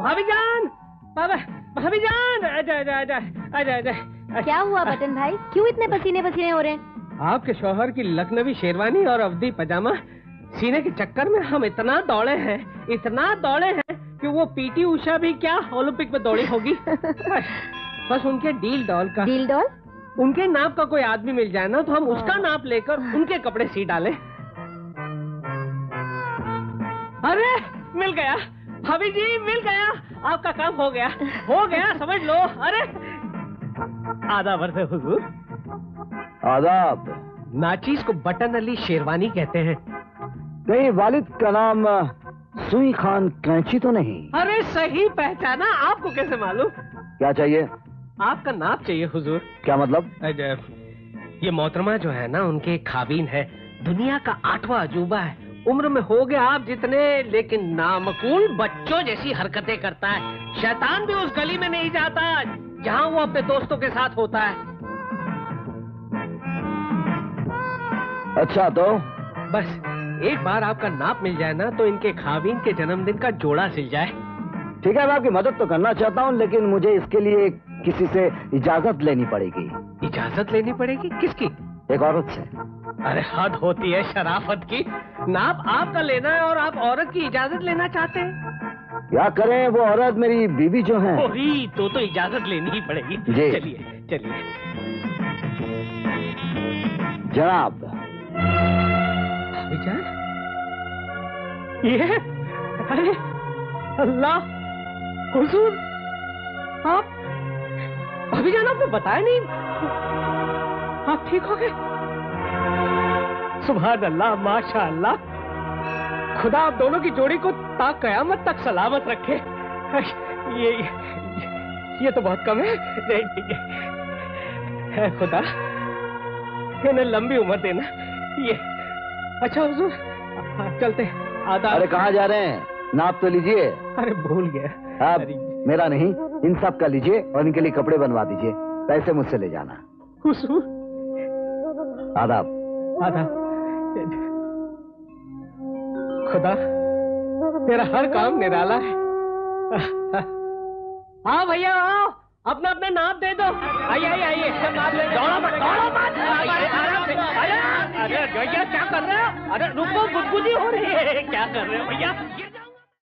भाभी जान, भाभी जान, आजा। क्या हुआ बटन भाई, क्यों इतने पसीने पसीने हो रहे हैं? आपके शौहर की लखनवी शेरवानी और अवधी पजामा सीने के चक्कर में हम इतना दौड़े हैं कि वो पीटी उषा भी क्या ओलंपिक में दौड़ी होगी। बस उनके डील डॉल उनके नाप का कोई आदमी मिल जाए ना तो हम उसका नाप लेकर उनके कपड़े सी डालें। अरे मिल गया भाभी जी, मिल गया, आपका काम हो गया समझ लो। अरे आदाब अर्ज़ हुजूर। आदाब। नाचीज को बटन अली शेरवानी कहते हैं। कहीं वालिद का नाम सुई खान कैंची तो नहीं? अरे सही पहचाना, आपको कैसे मालूम? क्या चाहिए? आपका नाप चाहिए हुजूर। क्या मतलब? ये मोहतरमा जो है ना, उनके खाबीन है, दुनिया का 8वां अजूबा है। उम्र में हो गए आप जितने, लेकिन नामकूल बच्चों जैसी हरकतें करता है। शैतान भी उस गली में नहीं जाता जहां वो अपने दोस्तों के साथ होता है। अच्छा तो बस एक बार आपका नाप मिल जाए ना तो इनके खाबीन के जन्मदिन का जोड़ा सिल जाए। ठीक है, मैं आपकी मदद तो करना चाहता हूँ, लेकिन मुझे इसके लिए किसी से इजाजत लेनी पड़ेगी। इजाजत लेनी पड़ेगी? किसकी? एक औरत से। अरे हद होती है शराफत की। नाप आपका लेना है और आप औरत की इजाजत लेना चाहते हैं? क्या करें, वो औरत मेरी बीवी जो है। तो इजाजत लेनी ही पड़ेगी। चलिए। जनाब। भाभी जान, ये अरे अल्लाह हुजूर, आप भाभी जान, आपने बताया नहीं, आप ठीक हो गए? सुभान अल्लाह, माशा अल्लाह, खुदा आप दोनों की जोड़ी को ता कयामत तक सलामत रखे। ये तो बहुत कम है खुदा, इन्हें लंबी उम्र देना। ये अच्छा हुजूर, चलते आधा। अरे कहाँ जा रहे हैं? नाप तो लीजिए। अरे भूल गया। आप मेरा नहीं, इन सब का लीजिए और इनके लिए कपड़े बनवा दीजिए। पैसे मुझसे ले जाना। हुजूर। आदाब। खुदा तेरा हर काम निराला है। हाँ भैया आओ, अपना नाप दे दो। आइए सब नाप ले। दौड़ो मत। आराम से। अरे भैया क्या कर रहे हो? अरे रुको, गुदगुदी हो रही है। क्या कर रहे हो भैया?